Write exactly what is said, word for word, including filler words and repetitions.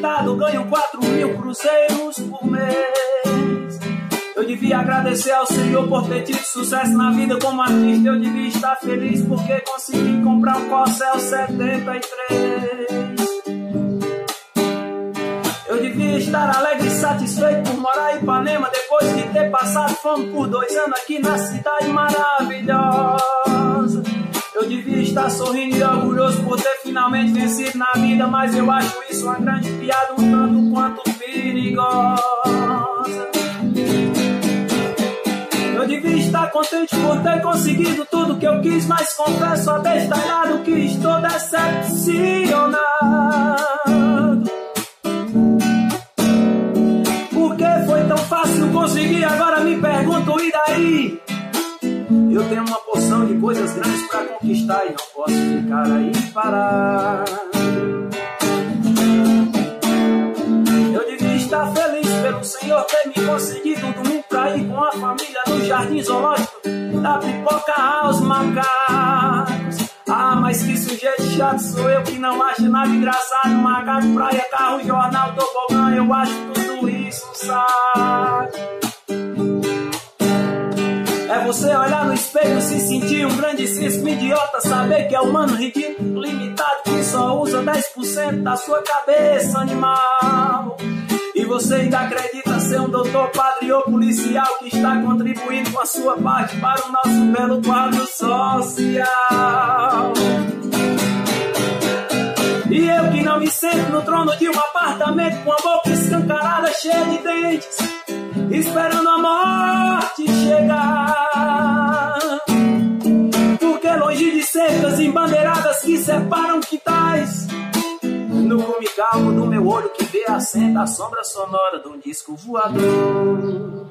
aposentado, ganho quatro mil cruzeiros por mês. Eu devia agradecer ao Senhor por ter tido sucesso na vida como artista. Eu devia estar feliz porque consegui comprar um Corcel setenta e três. Eu devia estar alegre e satisfeito por morar em Ipanema, depois de ter passado fome por dois anos aqui na cidade maravilhosa. Eu devia estar sorrindo e orgulhoso por ter finalmente vencido na vida, mas eu acho isso uma grande piada, um tanto quanto perigosa. Eu devia estar contente por ter conseguido tudo que eu quis, mas confesso abestalhado que estou decepcionado. Por que foi tão fácil conseguir? Agora me pergunto, e daí? Eu tenho uma porção de coisas grandes pra conquistar e não posso ficar aí parado. Eu devia estar feliz pelo Senhor ter me conseguido um domingo pra ir com a família no Jardim Zoológico da Pipoca aos macacos. Ah, mas que sujeito chato sou eu que não acho nada engraçado. Macaco, praia, carro, jornal, tobogã, eu acho tudo isso um saco. É você olhar no espelho, se sentir um grandíssimo idiota, saber que é humano ridículo, limitado, que só usa dez por cento da sua cabeça, animal. E você ainda acredita ser um doutor, padre ou policial que está contribuindo com a sua parte para o nosso belo quadro social. E eu que não me sento no trono de um apartamento com a boca escancarada, cheia de dentes, esperando a morte chegar. Porque longe de cercas embandeiradas que separam quintais, no cume calmo do meu olho que vê assenta a sombra sonora de um disco voador.